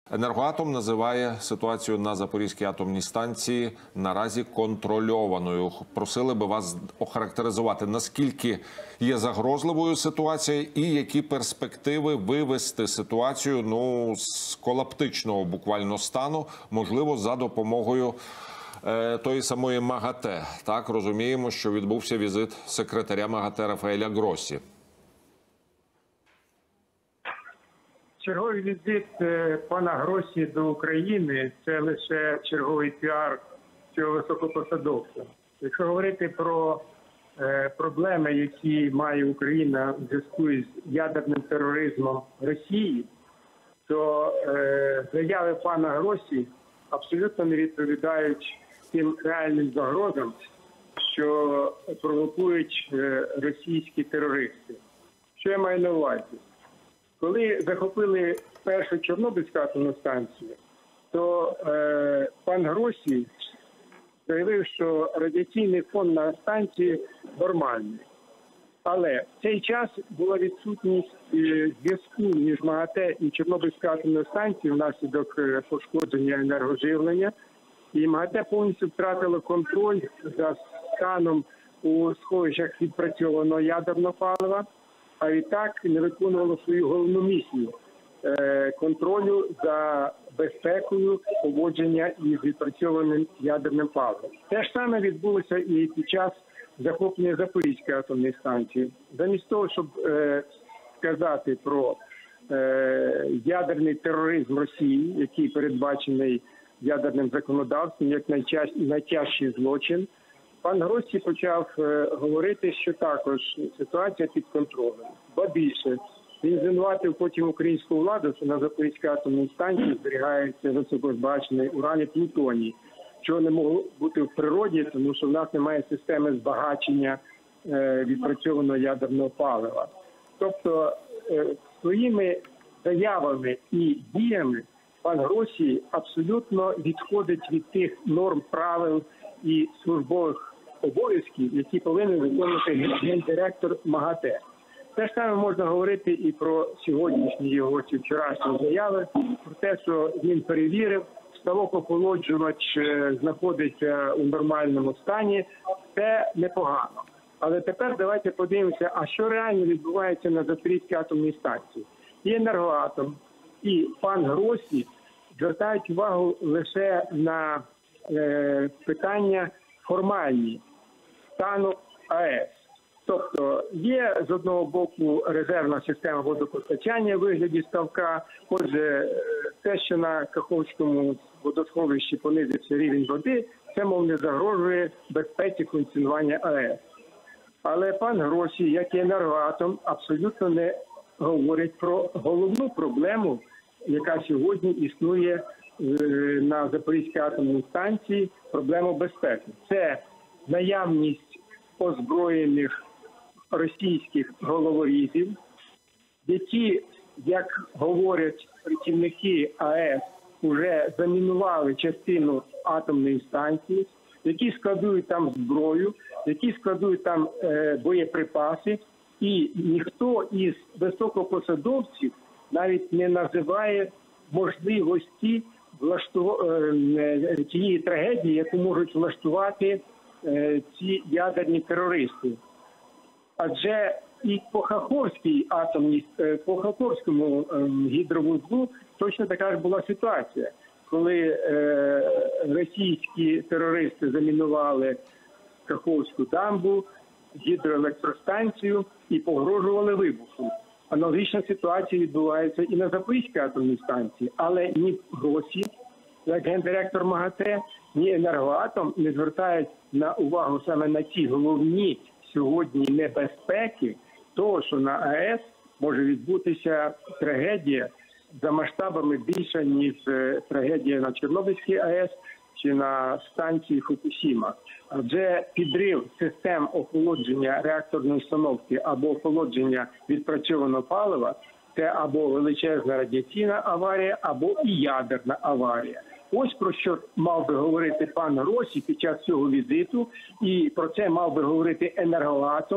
Енергоатом називає ситуацію на Запорізькій атомній станції наразі контрольованою. Просили би вас охарактеризувати, наскільки є загрозливою ситуація і які перспективи вивести ситуацію з колаптичного буквально стану, можливо, за допомогою тої самої МАГАТЕ. Так, розуміємо, що відбувся візит секретаря МАГАТЕ Рафаеля Гроссі. Черговий візит пана Гроссі до України – це лише черговий піар цього високопосадовця. Якщо говорити про проблеми, які має Україна в зв'язку з ядерним тероризмом Росії, то заяви пана Гроссі абсолютно не відповідають тим реальним загрозам, що провокують російські терористи. Що я маю на увазі? Коли захопили першу Чорнобильську атомну станцію, то пан Гроссі заявив, що радіаційний фон на станції нормальний. Але в цей час була відсутність зв'язку між МАГАТЕ і Чорнобильською атомною станцією внаслідок пошкодження енергоживлення. І МАГАТЕ повністю втратило контроль за станом у сховищах відпрацьованого ядерного палива, а відтак не виконувало свою головну місію – контролю за безпекою поводження із відпрацьованим ядерним паливом. Те ж саме відбулося і під час захоплення Запорізької атомної станції. Замість того, щоб сказати про ядерний тероризм Росії, який передбачений ядерним законодавством як найтяжчий злочин, пан Гроссі почав говорити, що також ситуація під контролем. Ба більше, він звинуватив потім українську владу, що на Запорізькій атомній станції зберігається високозбагачений уран і плутоній, чого не могло бути в природі, тому що в нас немає системи збагачення відпрацьованого ядерного палива. Тобто своїми заявами і діями пан Гроссі абсолютно відходить від тих норм, правил і службових обов'язків, які повинен виконувати гендиректор МАГАТЕ. Те ж саме можна говорити і про сьогоднішні його чи вчорашні заяви, про те, що він перевірив, ставок охолоджувач знаходиться у нормальному стані. Це непогано. Але тепер давайте подивимося, а що реально відбувається на Запорізькій атомній станції. І Енергоатом, і пан Гроссі звертають увагу лише на питання формальні стану АЕС. Тобто є з одного боку резервна система водопостачання в вигляді ставка. Отже, те, що на Каховському водосховищі понизився рівень води, це, мов, не загрожує безпеці функціонування АЕС. Але пан Гроссі, як і Енергоатом, абсолютно не говорить про головну проблему, яка сьогодні існує на Запорізькій атомній станції, проблему безпеки. Це наявність озброєних російських головорізів, які, як говорять працівники АЕС, вже замінували частину атомної станції, які складують там зброю, які складують там боєприпаси, і ніхто із високопосадовців навіть не називає можливості тієї трагедії, яку можуть влаштувати ці ядерні терористи. Адже і по Каховському гідровузлу точно така ж була ситуація, коли російські терористи замінували Каховську дамбу, гідроелектростанцію і погрожували вибухом. Аналогічна ситуація відбувається і на Запорізькій атомній станції. Але ні Гроссі, як гендиректор МАГАТЕ, ні Енергоатом не звертають увагу саме на ті головні сьогодні небезпеки того, що на АЕС може відбутися трагедія за масштабами більша, ніж трагедія на Чорнобильській АЕС чи на станції Фукусіма. Адже підрив систем охолодження реакторної установки або охолодження відпрацьованого палива – це або величезна радіаційна аварія, або і ядерна аварія. Ось про що мав би говорити пан Гроссі під час цього візиту, і про це мав би говорити Енергоатом,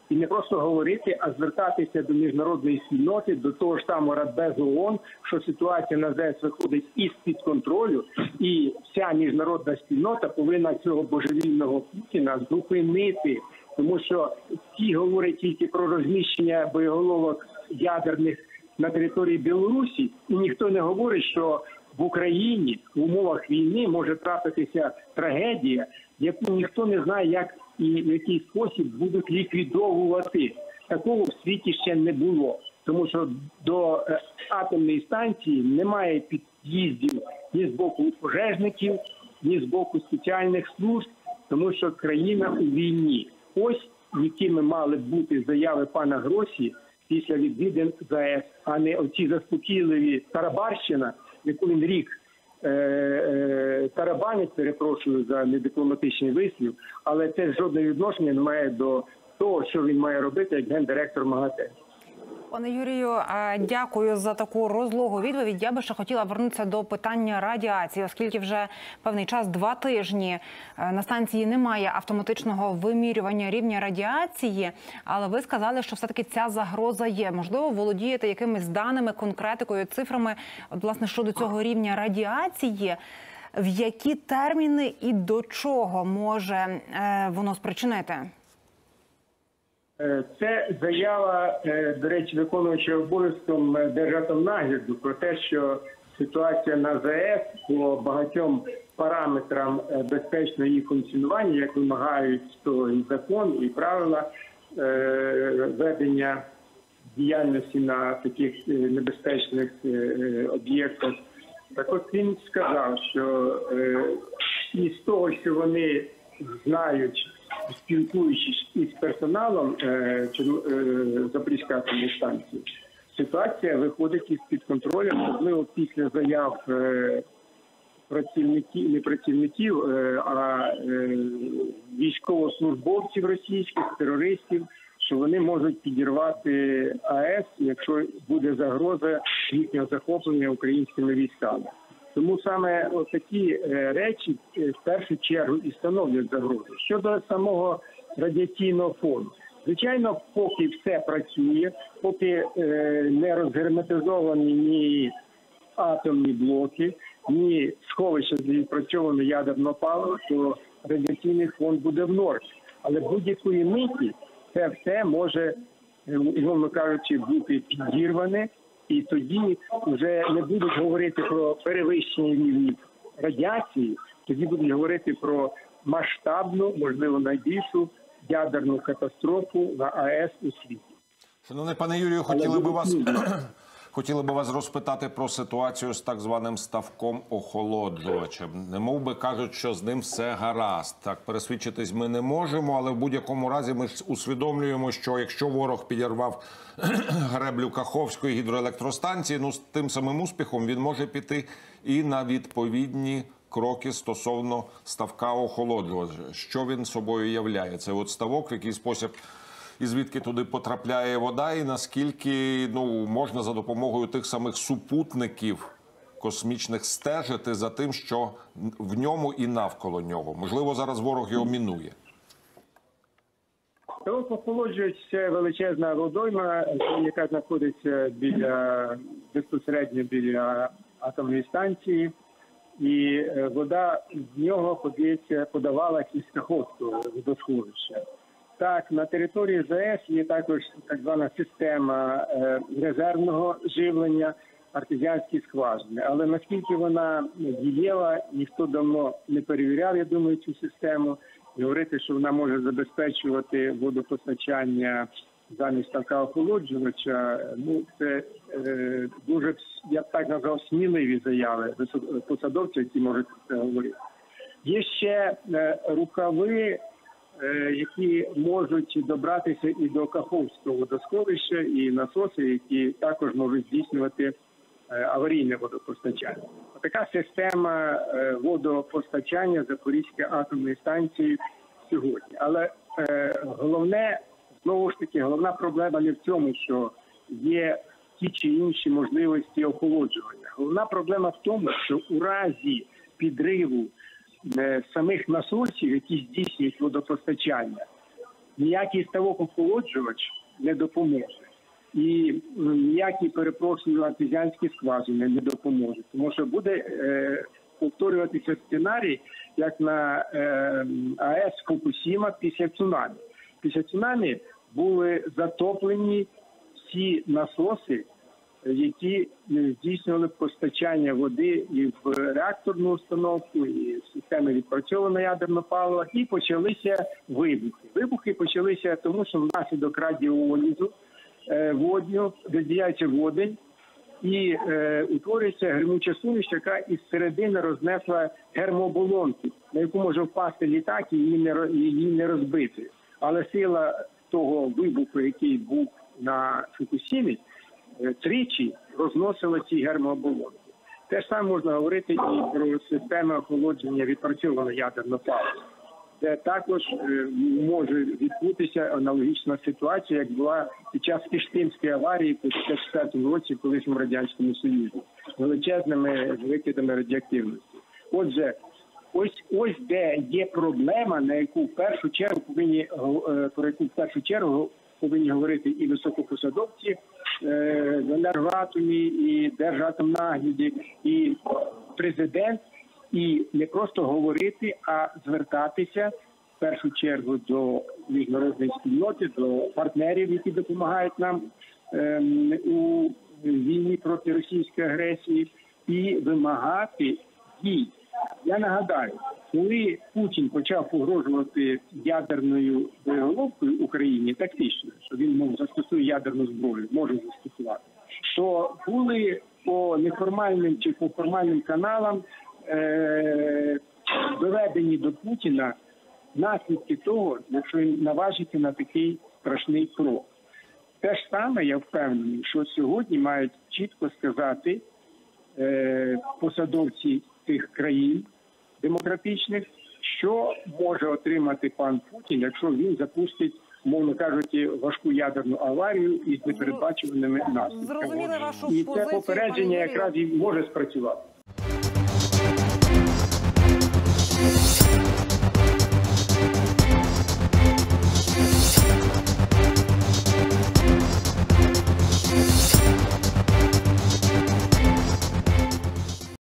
І не просто говорити, а звертатися до міжнародної спільноти, до того ж самого Радбезу ООН, що ситуація на ЗАЕС виходить із-під контролю, і вся міжнародна спільнота повинна цього божевільного Путіна зупинити. Тому що ті говорять тільки про розміщення боєголовок ядерних на території Білорусі, і ніхто не говорить, що в Україні в умовах війни може трапитися трагедія, яку ніхто не знає, як і в який спосіб будуть ліквідовувати. Такого в світі ще не було. Тому що до атомної станції немає під'їздів ні з боку пожежників, ні з боку спеціальних служб, тому що країна у війні. Ось якими мали б бути заяви пана Гросі після відвідин ЗАЕС, а не оці заспокійливі тарабарщина, яку він рік тарабанить, перепрошую за недипломатичний вислів, але це жодне відношення не має до того, що він має робити як гендиректор МАГАТЕ. Пане Юрію, дякую за таку розлогу відповідь. Я би ще хотіла вернутися до питання радіації, оскільки вже певний час, 2 тижні, на станції немає автоматичного вимірювання рівня радіації, але ви сказали, що все-таки ця загроза є. Можливо, володієте якимись даними, конкретикою, цифрами, от, власне, щодо цього рівня радіації, в які терміни і до чого може воно спричинити? Це заява, до речі, виконуючого обов'язком Держатомнагляду про те, що ситуація на ЗАЕС по багатьом параметрам безпечного її функціонування, як вимагають того і закон, і правила ведення діяльності на таких небезпечних об'єктах. Так от він сказав, що із того, що вони знають, спілкуючись із персоналом Запорізької атомної станції, ситуація виходить із-під контролю, особливо після заяв працівників, не працівників, а військовослужбовців російських, терористів, що вони можуть підірвати АЕС, якщо буде загроза їхнього захоплення українськими військами. Тому саме такі речі в першу чергу і становлять загрозу. Щодо самого радіаційного фону. Звичайно, поки все працює, поки не розгерметизовані ні атомні блоки, ні сховища для відпрацьованого ядерного палива, то радіаційний фон буде в нормі. Але будь-якої миті це все може, умовно кажучи, бути підірване. І тоді вже не будуть говорити про перевищення рівнів радіації, тоді будуть говорити про масштабну, можливо, найбільшу ядерну катастрофу на АЕС у світі. Шановний пане Юрію, хотіли би вас розпитати про ситуацію з так званим ставком охолоджувачем. Немов би кажуть, що з ним все гаразд. Так, пересвідчитись ми не можемо, але в будь-якому разі ми усвідомлюємо, що якщо ворог підірвав греблю Каховської гідроелектростанції, ну з тим самим успіхом він може піти і на відповідні кроки стосовно ставка охолоджувача. Що він собою являє? Це от ставок, в який спосіб і звідки туди потрапляє вода, і наскільки можна за допомогою тих самих супутників космічних стежити за тим, що в ньому і навколо нього. Можливо, зараз ворог його мінує. Ставок охолоджувач – це величезна водойма, яка знаходиться безпосередньо біля атомної станції. І вода з нього подавала із Каховського водосховища. Так, на території ЗАЕС є також так звана система резервного живлення, артезіанські скважини. Але наскільки вона дієва, ніхто давно не перевіряв, я думаю, цю систему. І говорити, що вона може забезпечувати водопостачання замість ставка охолоджувача, це дуже, я б так назвав, сміливі заяви посадовців, які можуть це говорити. Є ще рукави, які можуть добратися і до Каховського водосховища, і насоси, які також можуть здійснювати аварійне водопостачання. Така система водопостачання Запорізької атомної станції сьогодні. Але головне, знову ж таки, головна проблема не в цьому, що є ті чи інші можливості охолоджування. Головна проблема в тому, що у разі підриву самих насосів, які здійснюють водопостачання, ніякий ставок-охолоджувач не допоможе. І ніякі, перепрошую, артезіанські скважини не допоможуть. Тому що буде повторюватися сценарій, як на АЕС Фукусіма після цунамі. Після цунамі були затоплені всі насоси, які здійснювали постачання води і в реакторну установку, і в системи відпрацьованого ядерного палива, і почалися вибухи. Вибухи почалися тому, що внаслідок радіолізу водню виділяється водень і утворюється гримуча суміш, яка із середини рознесла гермооболонку, на яку може впасти літак і її не розбити. Але сила того вибуху, який був на Фукусімі, тричі розносила ці гермооболонки. Те ж саме можна говорити і про системи охолодження відпрацьованого ядерного палива, де також може відбутися аналогічна ситуація, як була під час Іштимської аварії у 1954 році в колишньому Радянському Союзі, з величезними викидами радіоактивності. Отже, ось де є проблема, на яку в першу чергу повинні говорити і високопосадовці в енергоатомі, і Держатомнагляді, і президент, і не просто говорити, а звертатися в першу чергу до міжнародної спільноти, до партнерів, які допомагають нам у війні проти російської агресії, і вимагати дій. Я нагадаю, коли Путін почав погрожувати ядерною боєголовкою Україні тактично, що він застосує ядерну зброю, може застосувати, то були по неформальним чи по формальним каналам доведені до Путіна наслідки того, якщо він наважиться на такий страшний крок. Те ж саме, я впевнений, що сьогодні мають чітко сказати посадовці тих країн демократичних, що може отримати пан Путін, якщо він запустить, мовно кажучи, важку ядерну аварію із непередбачуваними наслідками. Зрозуміли вашу і позицію, це попередження якраз і може спрацювати.